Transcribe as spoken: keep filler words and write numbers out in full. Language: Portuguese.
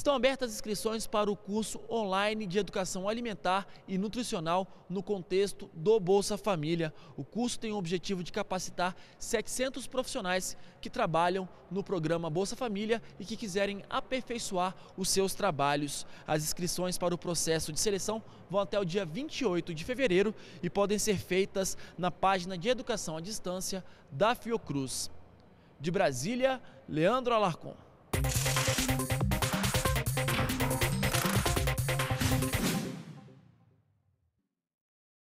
Estão abertas as inscrições para o curso online de Educação Alimentar e Nutricional no contexto do Bolsa Família. O curso tem o objetivo de capacitar setecentos profissionais que trabalham no programa Bolsa Família e que quiserem aperfeiçoar os seus trabalhos. As inscrições para o processo de seleção vão até o dia vinte e oito de fevereiro e podem ser feitas na página de Educação à Distância da Fiocruz. De Brasília, Leandro Alarcon.